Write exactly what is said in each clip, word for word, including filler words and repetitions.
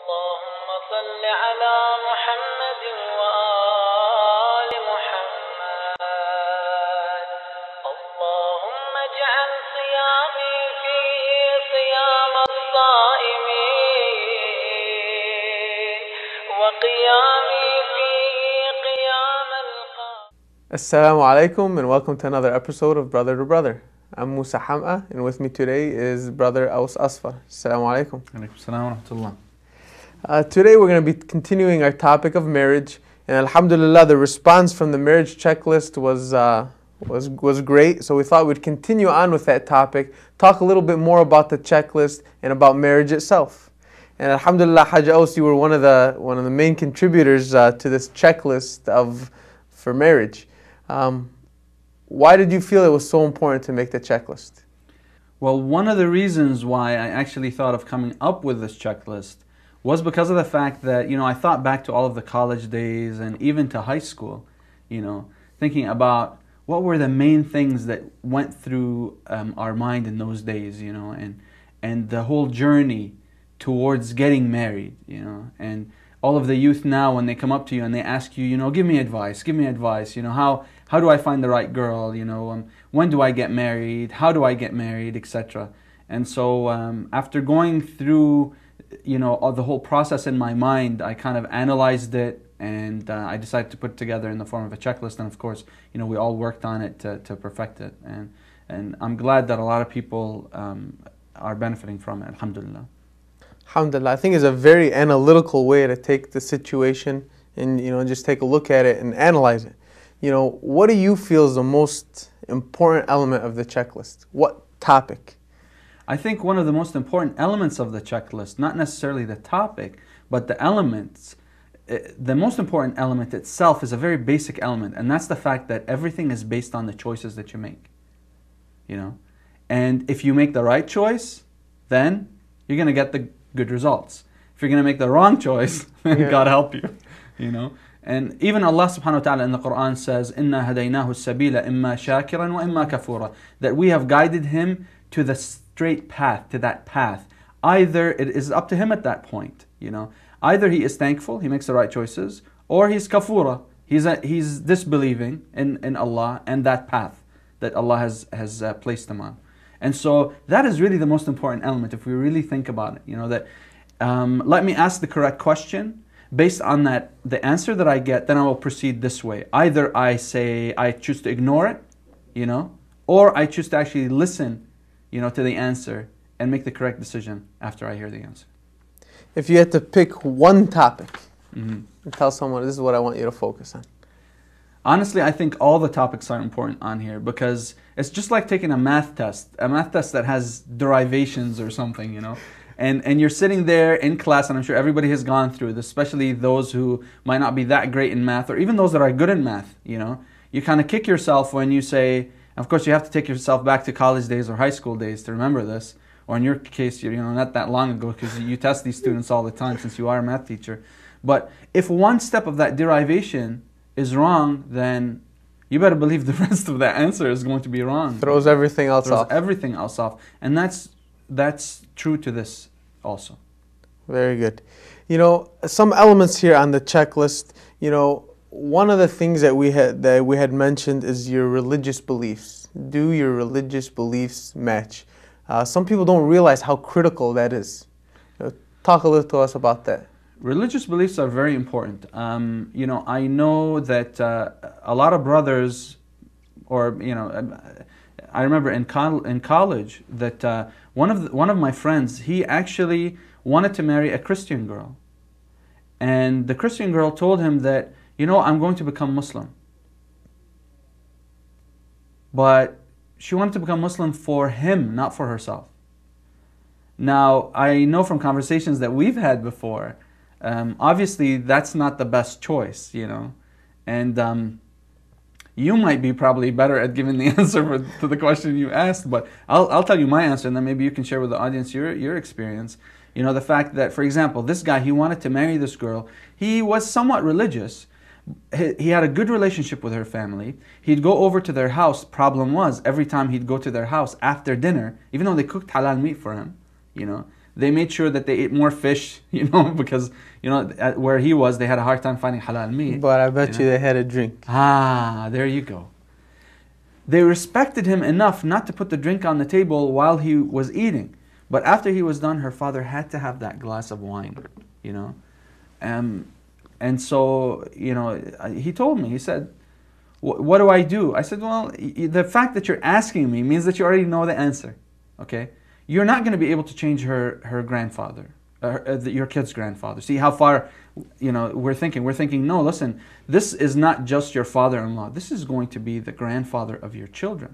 اللهم صل على محمد وآل محمد. اللهم اجعل صيامي فيه صيام الصائمين وقيامي فيه قيام القائمين. Assalamu alaikum and welcome to another episode of Brother to Brother. I'm Musa Ham'a and with me today is Brother Aus Asfar. Assalamu alaikum. Alaikum salam wa rahmatullah. Uh, today we're going to be continuing our topic of marriage, and alhamdulillah the response from the marriage checklist was, uh, was, was great, so we thought we'd continue on with that topic, talk a little bit more about the checklist and about marriage itself. And alhamdulillah, Hajj Aus, you were one of the, one of the main contributors uh, to this checklist of, for marriage. Um, why did you feel it was so important to make the checklist? Well, one of the reasons why I actually thought of coming up with this checklist was because of the fact that, you know, I thought back to all of the college days and even to high school, you know, thinking about what were the main things that went through um, our mind in those days, you know, and, and the whole journey towards getting married, you know, and all of the youth now when they come up to you and they ask you, you know, give me advice, give me advice, you know, how, how do I find the right girl, you know, um, when do I get married, how do I get married, et cetera. And so um, after going through, you know, all the whole process in my mind, I kind of analyzed it and uh, I decided to put it together in the form of a checklist. And of course, you know, we all worked on it to, to perfect it. And, and I'm glad that a lot of people um, are benefiting from it, alhamdulillah. Alhamdulillah, I think it's a very analytical way to take the situation and, you know, just take a look at it and analyze it. You know, what do you feel is the most important element of the checklist? What topic? I think one of the most important elements of the checklist, not necessarily the topic, but the elements, the most important element itself is a very basic element, and that's the fact that everything is based on the choices that you make. You know, and if you make the right choice, then you're going to get the good results. If you're going to make the wrong choice, then yeah. God help you, you know. And even Allah subhanahu wa ta'ala in the Qur'an says, إِنَّا هَدَيْنَاهُ السَّبِيلَ إِمَّا شَاكِرًا وَإِمَّا كَفُورًا, that we have guided him to the straight path, to that path. Either it is up to him at that point, you know. Either he is thankful, he makes the right choices, or he's kafura, he's, a, he's disbelieving in, in Allah and that path that Allah has, has uh, placed him on. And so that is really the most important element if we really think about it, you know, that um, let me ask the correct question. Based on that, the answer that I get, then I will proceed this way. Either I say I choose to ignore it, you know, or I choose to actually listen, you know, to the answer and make the correct decision after I hear the answer. If you had to pick one topic Mm-hmm. and tell someone this is what I want you to focus on. Honestly, I think all the topics are important on here because it's just like taking a math test, a math test that has derivations or something, you know. And, and you're sitting there in class, and I'm sure everybody has gone through this, especially those who might not be that great in math, or even those that are good in math, you know. You kind of kick yourself when you say, of course you have to take yourself back to college days or high school days to remember this, or in your case, you know, not that long ago, because you test these students all the time since you are a math teacher. But if one step of that derivation is wrong, then you better believe the rest of that answer is going to be wrong. Throws everything else Throws off. everything else off. And that's, that's true to this also. Very good. You know, some elements here on the checklist, you know, one of the things that we had that we had mentioned is your religious beliefs. Do your religious beliefs match? Uh, some people don't realize how critical that is. You know, talk a little to us about that. Religious beliefs are very important. Um, you know, I know that uh, a lot of brothers, or you know, I remember in col in college that uh, one of the, one of my friends, he actually wanted to marry a Christian girl, and the Christian girl told him that, you know, I'm going to become Muslim, but she wanted to become Muslim for him, not for herself. Now, I know from conversations that we've had before, um, obviously that's not the best choice, you know, and um, you might be probably better at giving the answer for, to the question you asked, but I'll, I'll tell you my answer, and then maybe you can share with the audience your, your experience. You know, the fact that, for example, this guy, he wanted to marry this girl. He was somewhat religious. He, he had a good relationship with her family. He'd go over to their house. Problem was, every time he'd go to their house after dinner, even though they cooked halal meat for him, you know, They made sure that they ate more fish, you know, because, you know, at where he was, they had a hard time finding halal meat. But I bet you you know? they had a drink. Ah, there you go. They respected him enough not to put the drink on the table while he was eating. But after he was done, her father had to have that glass of wine, you know. Um, and so, you know, he told me, he said, what do I do? I said, well, the fact that you're asking me means that you already know the answer, okay? You're not going to be able to change her, her grandfather, uh, your kid's grandfather. See how far, you know, we're thinking. We're thinking, no, listen, this is not just your father-in-law. This is going to be the grandfather of your children.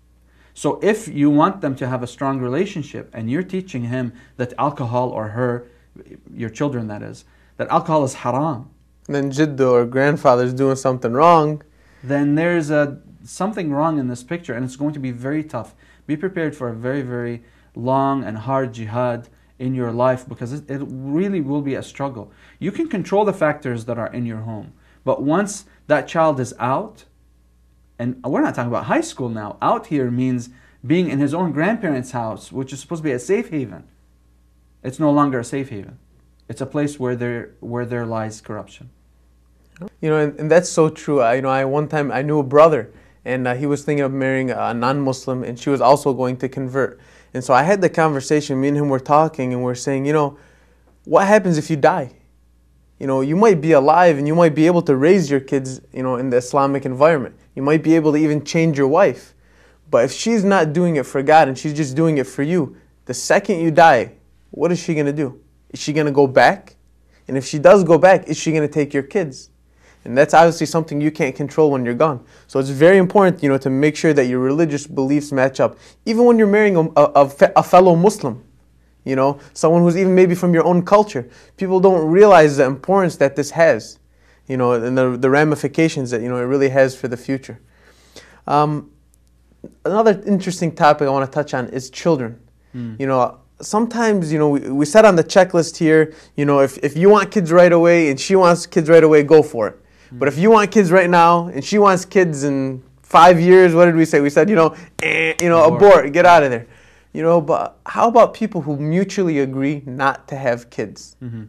So if you want them to have a strong relationship and you're teaching him that alcohol, or her, your children that is, that alcohol is haram, Then Jiddo or grandfather's doing something wrong, then there's a, something wrong in this picture, and it's going to be very tough. Be prepared for a very, very long and hard jihad in your life, because it, it really will be a struggle. You can control the factors that are in your home, but once that child is out, and we're not talking about high school now, out here means being in his own grandparents' house, which is supposed to be a safe haven. It's no longer a safe haven. It's a place where there, where there lies corruption. you know, and, and that's so true. I, you know, I one time I knew a brother, and uh, he was thinking of marrying a non-Muslim, and she was also going to convert. And so I had the conversation. Me and him were talking, and we're saying, you know, what happens if you die? You know, you might be alive, and you might be able to raise your kids, you know, in the Islamic environment. You might be able to even change your wife. But if she's not doing it for God and she's just doing it for you, the second you die, what is she going to do? Is she going to go back? And if she does go back, is she going to take your kids? And that's obviously something you can't control when you're gone. So it's very important, you know, to make sure that your religious beliefs match up. Even when you're marrying a, a, a fellow Muslim, you know, someone who's even maybe from your own culture. People don't realize the importance that this has, you know, and the, the ramifications that, you know, it really has for the future. Um, another interesting topic I want to touch on is children. Mm. You know, sometimes, you know, we, we said on the checklist here, you know, if, if you want kids right away and she wants kids right away, go for it. Mm. But if you want kids right now and she wants kids in five years, what did we say? We said, you know, eh, you know, abort, abort get out of there. You know, but how about people who mutually agree not to have kids? Mm-hmm.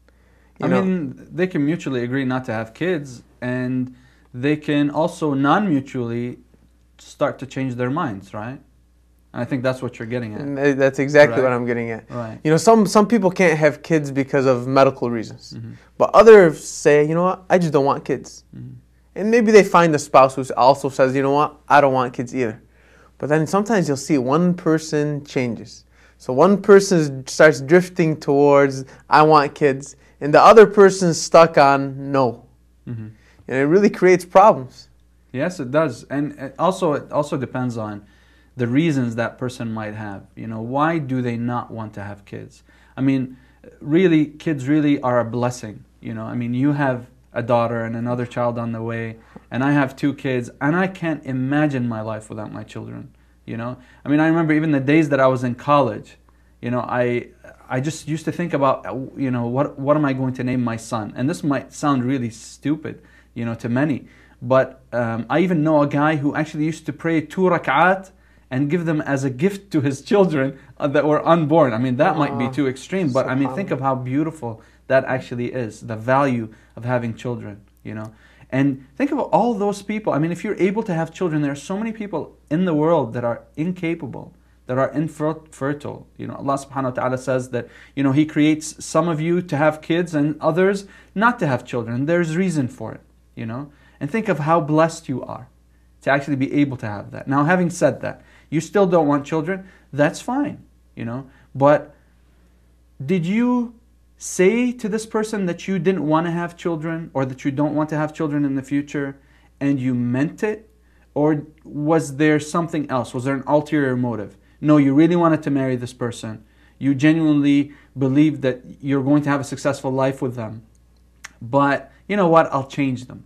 I know? mean, they can mutually agree not to have kids, and they can also non-mutually start to change their minds, right? And I think that's what you're getting at. That's exactly right? what I'm getting at. Right. You know, some, some people can't have kids because of medical reasons. Mm-hmm. But others say, you know what, I just don't want kids. Mm-hmm. And maybe they find a spouse who also says, you know what, I don't want kids either. But then sometimes you'll see one person changes. So one person starts drifting towards, I want kids, and the other person's stuck on no. Mm-hmm. And it really creates problems. Yes, it does. And also, it also depends on the reasons that person might have. You know, why do they not want to have kids? I mean, really, kids really are a blessing. You know, I mean, you have a daughter and another child on the way, and I have two kids, and I can't imagine my life without my children. You know, I mean, I remember even the days that I was in college. You know, I I just used to think about, you know, what what am I going to name my son? And this might sound really stupid, you know, to many, but um, I even know a guy who actually used to pray two rak'at and give them as a gift to his children uh, that were unborn. I mean, that might be too extreme, but I mean, think of how beautiful that actually is, the value of having children, you know. And think of all those people. I mean, if you're able to have children, there are so many people in the world that are incapable, that are infertile. You know, Allah subhanahu wa ta'ala says that, you know, He creates some of you to have kids and others not to have children. There's reason for it, you know. And think of how blessed you are to actually be able to have that. Now, having said that, you still don't want children, that's fine, you know. But did you say to this person that you didn't want to have children, or that you don't want to have children in the future, and you meant it? Or was there something else? Was there an ulterior motive? No, you really wanted to marry this person. You genuinely believed that you're going to have a successful life with them. But you know what? I'll change them.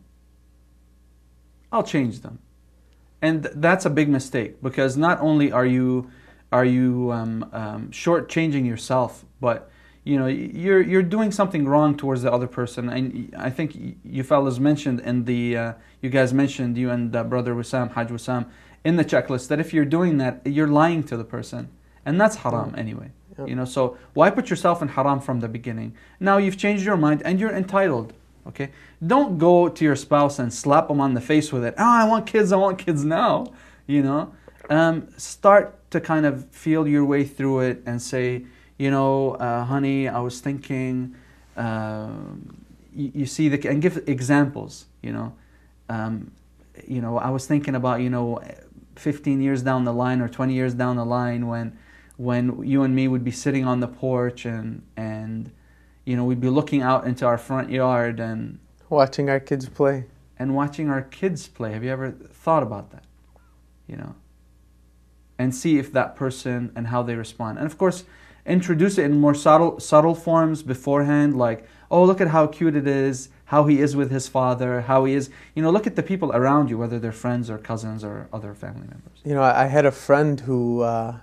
I'll change them. And that's a big mistake, because not only are you are you um, um, shortchanging yourself, but you know, you're you're doing something wrong towards the other person. And I think you fellas mentioned in the uh, you guys mentioned, you and uh, brother Wissam, Hajj Wissam, in the checklist, that if you're doing that, you're lying to the person, and that's haram anyway. Yep. You know, so why put yourself in haram from the beginning? Now you've changed your mind and you're entitled. Okay, don't go to your spouse and slap them on the face with it. Oh, I want kids. I want kids now. You know, um, start to kind of feel your way through it and say, you know, uh, honey, I was thinking. Uh, you, you see the and give examples. You know, um, you know, I was thinking about you know, fifteen years down the line or twenty years down the line when, when you and me would be sitting on the porch and and, you know, we'd be looking out into our front yard and watching our kids play and watching our kids play. Have you ever thought about that? You know, and see if that person and how they respond. And of course, introduce it in more subtle subtle forms beforehand, like, oh, look at how cute it is, how he is with his father, how he is, you know, look at the people around you, whether they're friends or cousins or other family members. You know, I had a friend who, uh,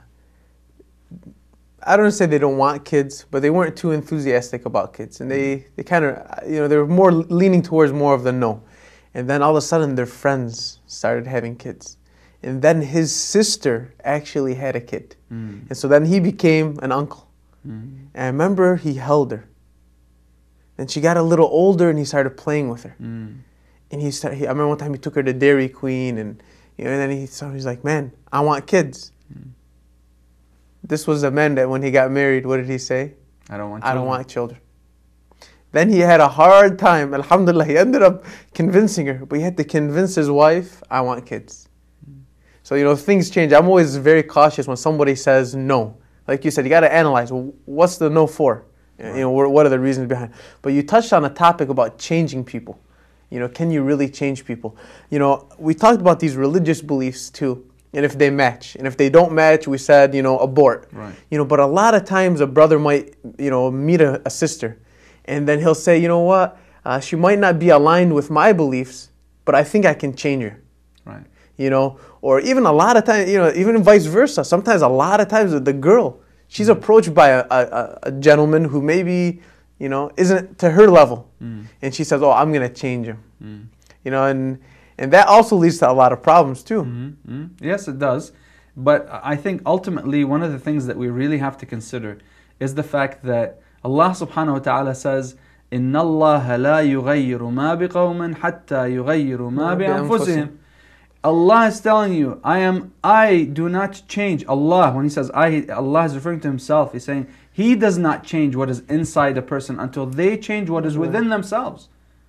I don't say they don't want kids, but they weren't too enthusiastic about kids. And they, they kind of, you know, they were more leaning towards more of the no. And then all of a sudden their friends started having kids. And then his sister actually had a kid. Mm. And so then he became an uncle. Mm. And I remember he held her. And she got a little older and he started playing with her. Mm. And he started, he, I remember one time he took her to Dairy Queen and, you know, and then he, so he's like, man, I want kids. Mm. This was a man that when he got married, what did he say? I don't want children. I don't want children. Then he had a hard time. Alhamdulillah, he ended up convincing her. But he had to convince his wife, I want kids. Mm. So, you know, things change. I'm always very cautious when somebody says no. Like you said, you got to analyze, well, what's the no for? Right. You know, what are the reasons behind? But you touched on a topic about changing people. You know, can you really change people? You know, we talked about these religious beliefs too, and if they match. And if they don't match, we said, you know, abort. Right. You know, but a lot of times a brother might, you know, meet a, a sister, and then he'll say, you know what, uh, she might not be aligned with my beliefs, but I think I can change her. Right. You know, or even a lot of times, you know, even vice versa. Sometimes, a lot of times, the girl, she's mm. approached by a, a, a gentleman who maybe, you know, isn't to her level. Mm. And she says, oh, I'm going to change him. Mm. You know, and and that also leads to a lot of problems too. Mm-hmm. Mm-hmm. Yes, it does. But I think ultimately one of the things that we really have to consider is the fact that Allah subhanahu wa ta'ala says, إِنَّ اللَّهَ لَا يُغَيِّرُ مَا بِقَوْمٍ حَتَّى يُغَيِّرُوا مَا بِأَنفُسِهِمْ. Allah is telling you, I am, I do not change. Allah, when He says I, Allah is referring to Himself. He's saying He does not change what is inside a person until they change what is within themselves.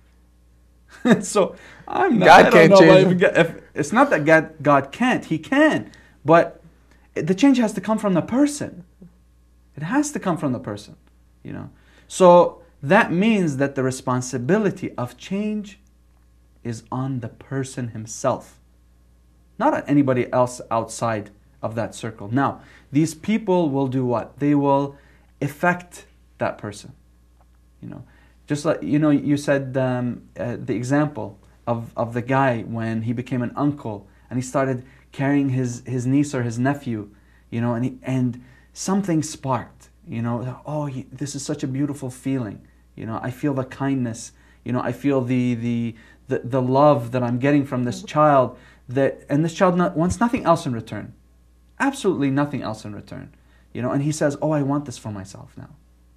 So I'm not, God I can't don't know change. if, if, it's not that God, God can't. He can, but the change has to come from the person. It has to come from the person, you know. So that means that the responsibility of change is on the person himself, not on anybody else outside of that circle. Now, these people will do what? They will affect that person, you know. Just like, you know, you said um, uh, the example of, of the guy when he became an uncle and he started carrying his, his niece or his nephew, you know, and, he, and something sparked, you know, oh, he, this is such a beautiful feeling, you know, I feel the kindness, you know, I feel the, the, the, the love that I'm getting from this child, that, and this child not, wants nothing else in return, absolutely nothing else in return, you know, and he says, oh, I want this for myself now.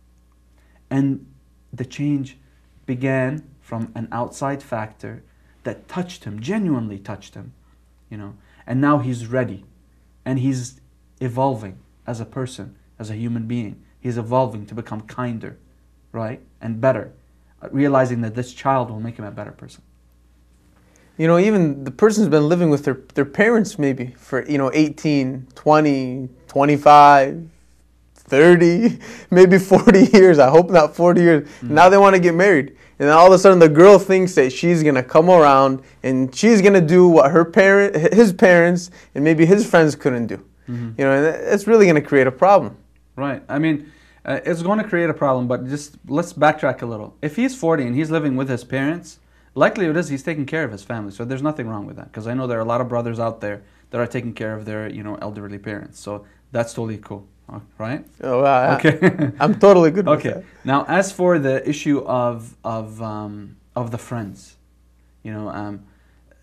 And the change began from an outside factor that touched him, genuinely touched him, you know, and now he's ready and he's evolving as a person, as a human being. He's evolving to become kinder, right, and better, realizing that this child will make him a better person. You know, even the person's been living with their, their parents maybe for, you know, eighteen, twenty, twenty-five, thirty, maybe forty years. I hope not forty years. Mm-hmm. Now they want to get married. And then all of a sudden the girl thinks that she's going to come around and she's going to do what her parent, his parents and maybe his friends couldn't do. Mm-hmm. You know, and it's really going to create a problem. Right. I mean, uh, it's going to create a problem, but just let's backtrack a little. If he's forty and he's living with his parents, likely it is he's taking care of his family. So there's nothing wrong with that, because I know there are a lot of brothers out there that are taking care of their, you know, elderly parents. So that's totally cool. Right? Oh, wow. Okay. I'm totally good with okay. that. Now, as for the issue of of um, of the friends, you know, um,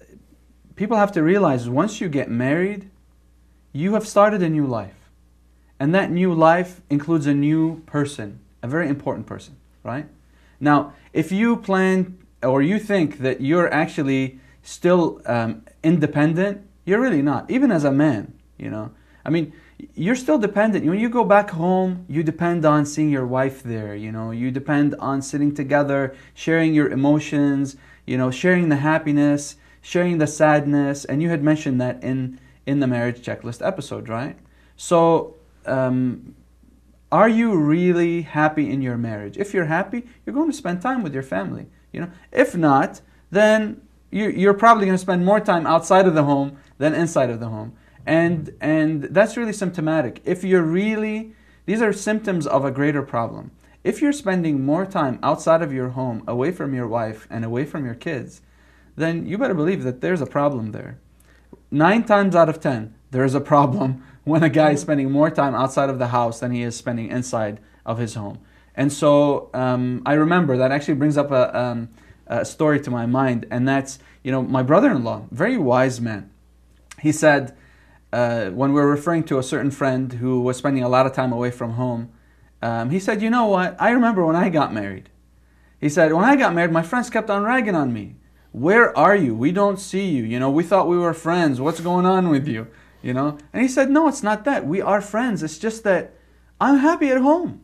people have to realize once you get married, you have started a new life, And that new life includes a new person, a very important person, right? Now, if you plan or you think that you're actually still um, independent, you're really not, even as a man, you know. I mean, you're still dependent. When you go back home, you depend on seeing your wife there, you know. You depend on sitting together, sharing your emotions, you know, sharing the happiness, sharing the sadness. And you had mentioned that in, in the marriage checklist episode, right? So, um, are you really happy in your marriage? If you're happy, you're going to spend time with your family, you know. If not, then you, you're probably going to spend more time outside of the home than inside of the home. And, and that's really symptomatic. If you're really, these are symptoms of a greater problem. If you're spending more time outside of your home, away from your wife and away from your kids, then you better believe that there's a problem there. Nine times out of ten, there's a problem when a guy is spending more time outside of the house than he is spending inside of his home. And so um, I remember that actually brings up a, um, a story to my mind, and that's, you know, my brother-in-law, very wise man. He said, uh, when we were referring to a certain friend who was spending a lot of time away from home, um, he said, you know what, I remember when I got married. He said, when I got married, my friends kept on ragging on me. Where are you? We don't see you. You know, we thought we were friends. What's going on with you? You know? And he said, no, it's not that. We are friends. It's just that I'm happy at home.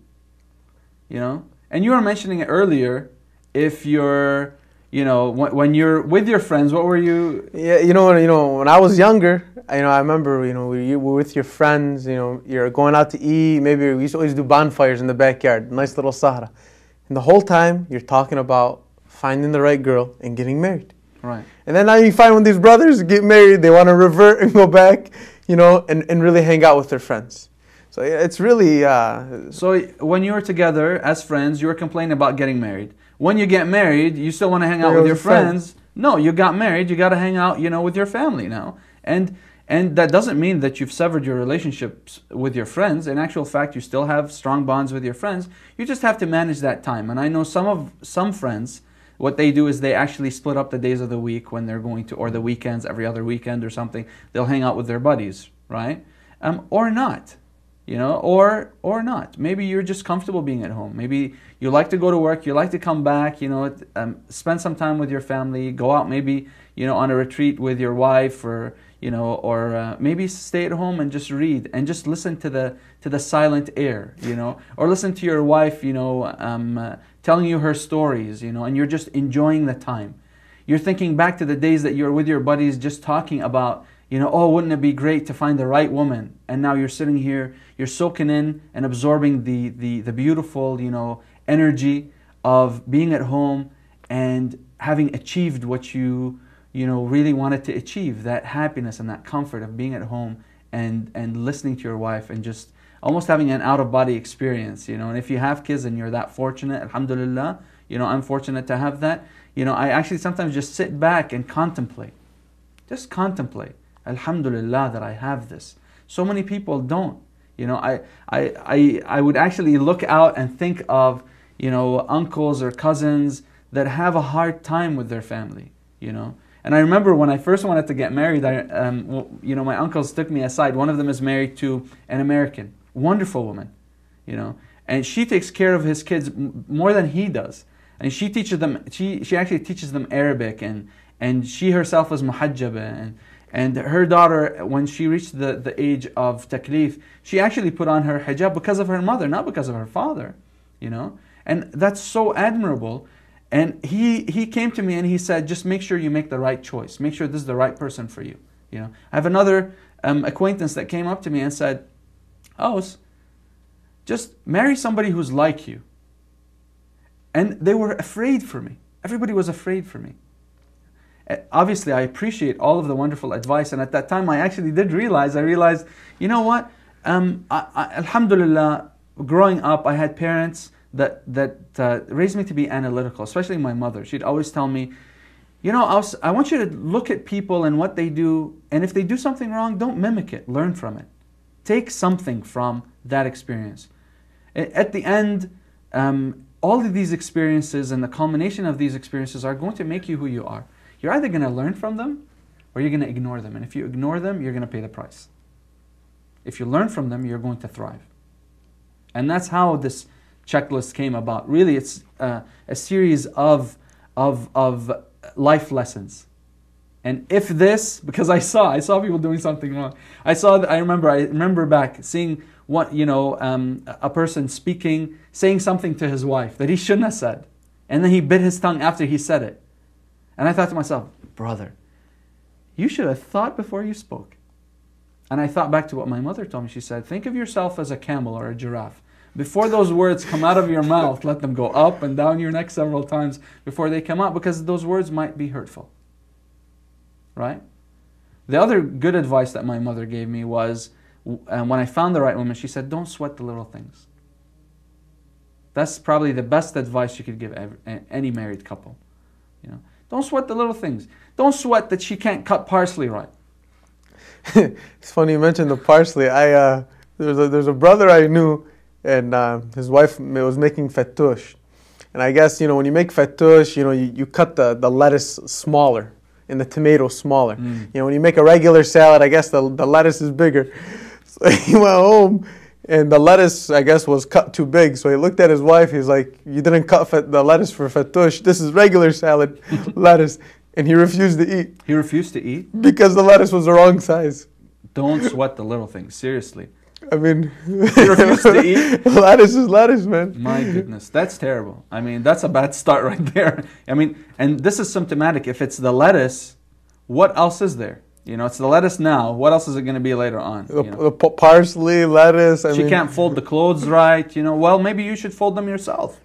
You know? And you were mentioning it earlier, if you're, you know, when, when you're with your friends, what were you? Yeah, you know, you know, when I was younger, you know, I remember, you know, you were with your friends, you know, you're going out to eat, maybe we used to always do bonfires in the backyard, nice little sahara. And the whole time you're talking about finding the right girl and getting married. Right. And then now you find when these brothers get married, they want to revert and go back, you know, and, and really hang out with their friends. So yeah, it's really... Uh, so when you were together as friends, you were complaining about getting married. When you get married, you still want to hang out with your friends. No, you got married, you got to hang out, you know, with your family now. And and that doesn't mean that you've severed your relationships with your friends. In actual fact, you still have strong bonds with your friends. You just have to manage that time. And I know some of some friends, what they do is they actually split up the days of the week when they're going to, or the weekends, every other weekend or something. They'll hang out with their buddies, right? Um, or not, you know, or or not. Maybe you're just comfortable being at home. Maybe you like to go to work, you like to come back, you know, um, spend some time with your family, go out maybe, you know, on a retreat with your wife, or, you know, or uh, maybe stay at home and just read and just listen to the to the silent air, you know, or listen to your wife, you know, um, uh, telling you her stories, you know, and you're just enjoying the time. You're thinking back to the days that you're with your buddies just talking about, you know, oh, wouldn't it be great to find the right woman? And now you're sitting here, you're soaking in and absorbing the, the, the beautiful, you know, energy of being at home and having achieved what you, you know, really wanted to achieve, that happiness and that comfort of being at home and, and listening to your wife and just almost having an out-of-body experience, you know. And if you have kids and you're that fortunate, alhamdulillah, you know, I'm fortunate to have that, you know, I actually sometimes just sit back and contemplate. Just contemplate. Alhamdulillah that I have this. So many people don't. You know, I, I, I, I would actually look out and think of, you know, uncles or cousins that have a hard time with their family, you know. And I remember when I first wanted to get married, I, um, you know, my uncles took me aside. One of them is married to an American, wonderful woman, you know, and she takes care of his kids more than he does. And she teaches them, she, she actually teaches them Arabic, and, and she herself was muhajjaba, and, and her daughter, when she reached the, the age of taklif, she actually put on her hijab because of her mother, not because of her father, you know. And that's so admirable. And he, he came to me and he said, just make sure you make the right choice. Make sure this is the right person for you. You know, I have another um, acquaintance that came up to me and said, oh, just marry somebody who's like you. And they were afraid for me. Everybody was afraid for me. Obviously, I appreciate all of the wonderful advice. And at that time, I actually did realize, I realized, you know what? Um, I, I, alhamdulillah, growing up, I had parents that, that uh, raised me to be analytical, especially my mother. She'd always tell me, you know, I, was, I want you to look at people and what they do. And if they do something wrong, don't mimic it. Learn from it. Take something from that experience. At the end, um, all of these experiences and the culmination of these experiences are going to make you who you are. You're either going to learn from them or you're going to ignore them. And if you ignore them, you're going to pay the price. If you learn from them, you're going to thrive. And that's how this checklist came about. Really, it's uh, a series of, of, of life lessons. And if this, because I saw, I saw people doing something wrong. I saw, I remember, I remember back seeing what, you know, um, a person speaking, saying something to his wife that he shouldn't have said. And then he bit his tongue after he said it. And I thought to myself, brother, you should have thought before you spoke. And I thought back to what my mother told me. She said, think of yourself as a camel or a giraffe. Before those words come out of your mouth, let them go up and down your neck several times before they come out, because those words might be hurtful. Right? The other good advice that my mother gave me was, and when I found the right woman, she said, don't sweat the little things. That's probably the best advice you could give every, any married couple. You know, don't sweat the little things. Don't sweat that she can't cut parsley right. It's funny you mentioned the parsley. I uh, there's a there's a brother I knew, and uh, his wife was making fattoush, and I guess you know when you make fattoush, you know you, you cut the, the lettuce smaller and the tomato smaller. Mm. You know when you make a regular salad, I guess the the lettuce is bigger. So he went home, and the lettuce I guess was cut too big. So he looked at his wife. He's like, "You didn't cut the lettuce for fattoush. This is regular salad lettuce." And he refused to eat. He refused to eat? Because the lettuce was the wrong size. Don't sweat the little things, seriously. I mean... He refused to eat? Lettuce is lettuce, man. My goodness, that's terrible. I mean, that's a bad start right there. I mean, and this is symptomatic. If it's the lettuce, what else is there? You know, it's the lettuce now. What else is it going to be later on? The, you know? the parsley, lettuce, I She mean... can't fold the clothes right. You know, well, maybe you should fold them yourself.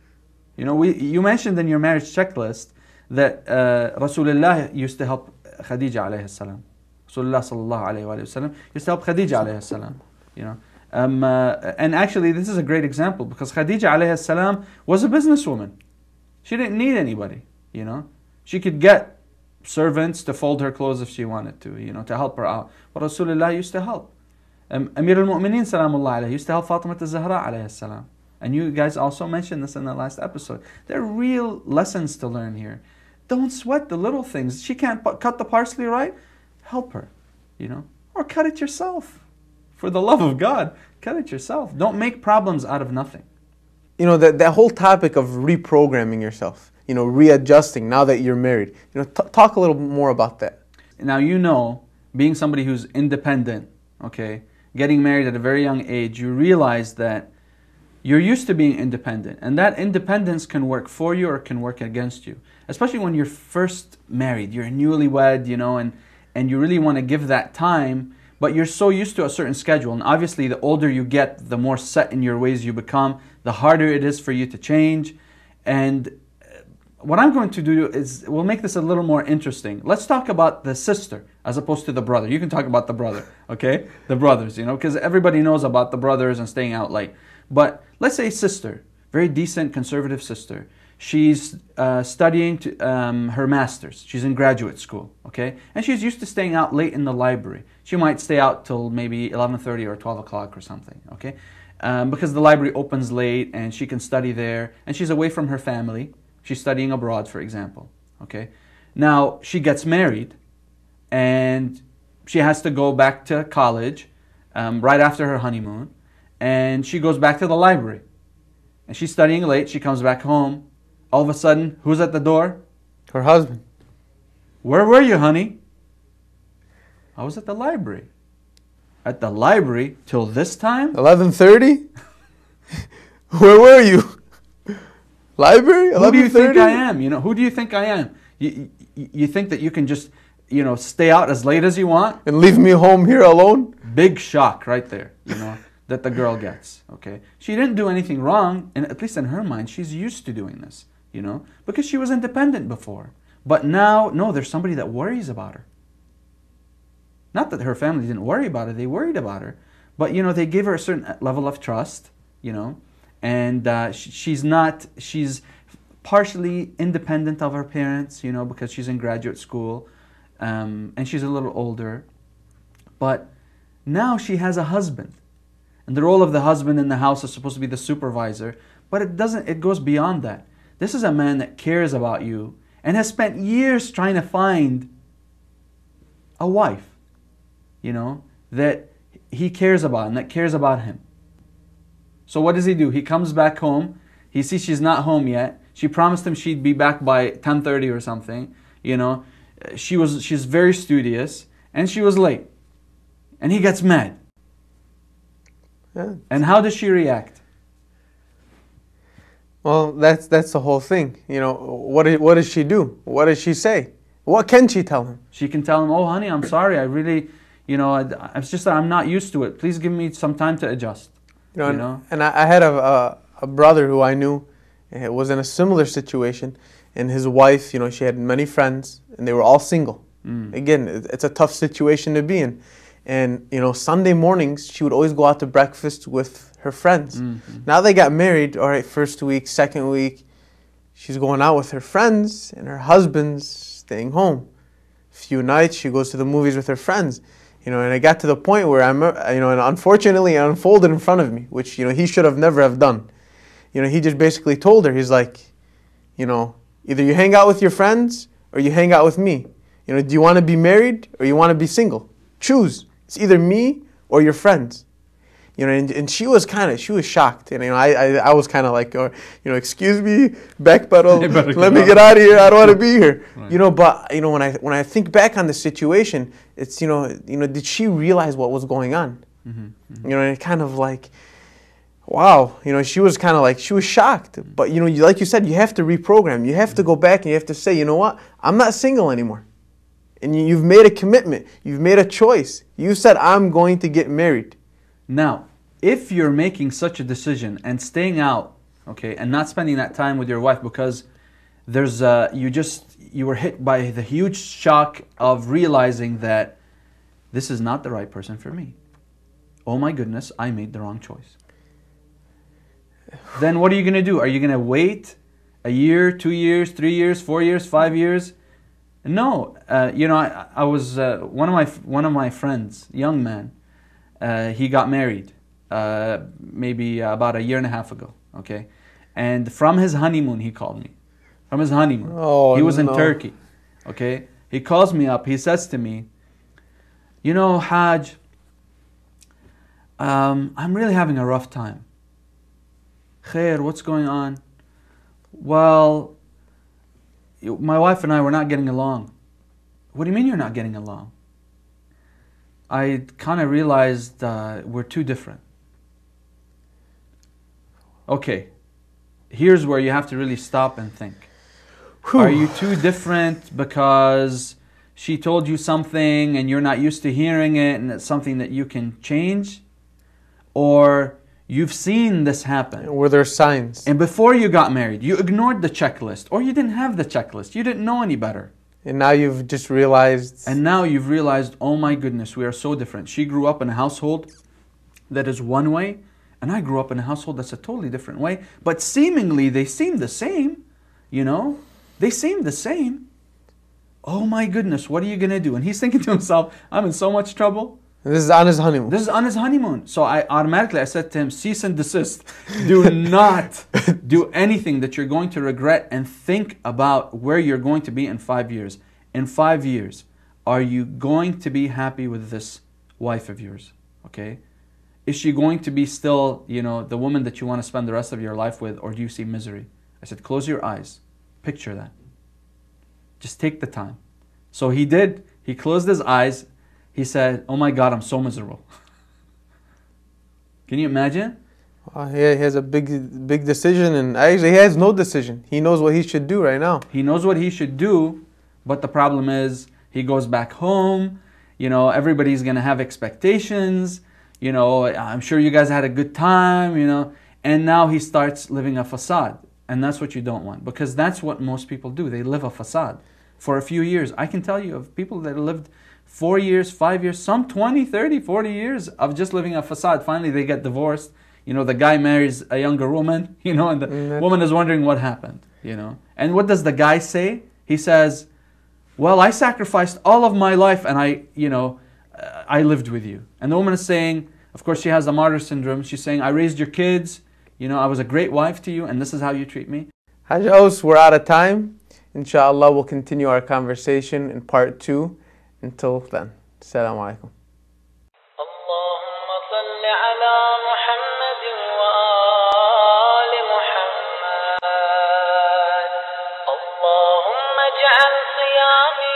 You know, we you mentioned in your marriage checklist that uh, Rasulullah used to help Khadija alayhi salam. Rasulullah sallallahu alayhi wa sallam used to help Khadija alayhi salam. You know, um, uh, and actually this is a great example because Khadija alayhi salam was a businesswoman. She didn't need anybody. You know, she could get servants to fold her clothes if she wanted to. You know, to help her out. But Rasulullah used to help. Um, Amir al-Mu'mineen salamullah alayhi used to help Fatima al-Zahra alayhi salam. And you guys also mentioned this in the last episode. There are real lessons to learn here. Don't sweat the little things. She can't cut the parsley right. Help her, you know, or cut it yourself. For the love of God, cut it yourself. Don't make problems out of nothing. You know, that, that whole topic of reprogramming yourself, you know, readjusting now that you're married. You know, t talk a little more about that. Now, you know, being somebody who's independent, okay, getting married at a very young age, you realize that you're used to being independent, and that independence can work for you or it can work against you. Especially when you're first married, you're newlywed, you know, and, and you really want to give that time, but you're so used to a certain schedule. And obviously, the older you get, the more set in your ways you become, the harder it is for you to change. And what I'm going to do is, we'll make this a little more interesting. Let's talk about the sister as opposed to the brother. You can talk about the brother, okay? The brothers, you know, because everybody knows about the brothers and staying out late. But let's say sister, very decent conservative sister. She's uh, studying to, um, her master's. She's in graduate school, okay? And she's used to staying out late in the library. She might stay out till maybe eleven thirty or twelve o'clock or something, okay? Um, because the library opens late and she can study there. And she's away from her family. She's studying abroad, for example, okay? Now, she gets married and she has to go back to college um, right after her honeymoon. And she goes back to the library. And she's studying late. She comes back home. All of a sudden, who's at the door? Her husband. Where were you, honey? I was at the library. At the library till this time? eleven thirty? Where were you? Library? Who do you think I am? You know, who do you think I am? You, you, you think that you can just, you know, stay out as late as you want? And leave me home here alone? Big shock right there, you know. That the girl gets, okay? She didn't do anything wrong, and at least in her mind, she's used to doing this, you know? Because she was independent before. But now, no, there's somebody that worries about her. Not that her family didn't worry about her, they worried about her. But, you know, they gave her a certain level of trust, you know? And uh, she, she's not, she's partially independent of her parents, you know, because she's in graduate school, um, and she's a little older. But now she has a husband. And the role of the husband in the house is supposed to be the supervisor. But it doesn't, it goes beyond that. This is a man that cares about you and has spent years trying to find a wife, you know, that he cares about and that cares about him. So what does he do? He comes back home. He sees she's not home yet. She promised him she'd be back by ten thirty or something. You know, she was she's very studious and she was late. And he gets mad. Yeah. And how does she react? Well, that's that's the whole thing. You know, what did, what does she do? What does she say? What can she tell him? She can tell him, "Oh, honey, I'm sorry. I really, you know, I, it's just that I'm not used to it. Please give me some time to adjust." You know, you and, know? and I, I had a, a a brother who I knew uh, was in a similar situation, and his wife, you know, she had many friends, and they were all single. Mm. Again, it, it's a tough situation to be in. And, you know, Sunday mornings, she would always go out to breakfast with her friends. Mm-hmm. Now they got married, all right, first week, second week, she's going out with her friends, and her husband's staying home. A few nights, she goes to the movies with her friends. You know, and it got to the point where I'm, you know, and unfortunately it unfolded in front of me, which, you know, he should have never have done. You know, he just basically told her, he's like, you know, either you hang out with your friends or you hang out with me. You know, do you want to be married or you want to be single? Choose. It's either me or your friends. You know, and, and she was kind of, she was shocked. And, you know, I I, I was kind of like, oh, you know, excuse me, backpedal, let me get out of here, I don't want to be here. Right. You know, but, you know, when I when I think back on the situation, it's, you know, you know, did she realize what was going on? Mm-hmm, mm-hmm. You know, and it kind of like, wow, you know, she was kind of like, she was shocked. But, you know, you, like you said, you have to reprogram. You have to go back and you have to say, you know what, I'm not single anymore. And you've made a commitment. You've made a choice. You said, I'm going to get married. Now, if you're making such a decision and staying out, okay, and not spending that time with your wife because there's uh, you just, you were hit by the huge shock of realizing that this is not the right person for me. Oh my goodness, I made the wrong choice. Then what are you going to do? Are you going to wait a year, two years, three years, four years, five years? No, uh, you know, I, I was uh, one of my one of my friends, young man. Uh, he got married uh, maybe about a year and a half ago. Okay, and from his honeymoon, he called me. From his honeymoon, oh, he was no. in Turkey. Okay, he calls me up. He says to me, "You know, Hajj, um, I'm really having a rough time." Khair, what's going on? Well, my wife and I were not getting along. What do you mean you're not getting along? I kind of realized uh, we're too different. Okay, here's where you have to really stop and think. Whew. Are you too different because she told you something and you're not used to hearing it and it's something that you can change? Or you've seen this happen. Were there signs? And before you got married, you ignored the checklist, or you didn't have the checklist. You didn't know any better. And now you've just realized. And now you've realized, oh my goodness, we are so different. She grew up in a household that is one way, and I grew up in a household that's a totally different way. But seemingly, they seem the same, you know? They seem the same. Oh my goodness, what are you going to do? And he's thinking to himself, I'm in so much trouble. This is on his honeymoon. This is on his honeymoon. So I automatically, I said to him, cease and desist. Do not do anything that you're going to regret, and think about where you're going to be in five years. In five years, are you going to be happy with this wife of yours? Okay? Is she going to be still, you know, the woman that you want to spend the rest of your life with, or do you see misery? I said, close your eyes. Picture that. Just take the time. So he did. He closed his eyes. He said, oh my God, I'm so miserable. Can you imagine? Uh, he has a big, big decision, and actually he has no decision. He knows what he should do right now. He knows what he should do, but the problem is he goes back home. You know, everybody's going to have expectations. You know, I'm sure you guys had a good time, you know. And now he starts living a facade. And that's what you don't want, because that's what most people do. They live a facade for a few years. I can tell you of people that lived four years, five years, some twenty, thirty, forty years of just living a facade. Finally, they get divorced. You know, the guy marries a younger woman, you know, and the mm-hmm. woman is wondering what happened, you know. And what does the guy say? He says, well, I sacrificed all of my life and I, you know, uh, I lived with you. And the woman is saying, of course, she has the martyr syndrome. She's saying, I raised your kids. You know, I was a great wife to you, and this is how you treat me. Hajj Aus, we're out of time. Inshallah, we'll continue our conversation in part two. Until then, Assalamu alaikum. اجعل صيامي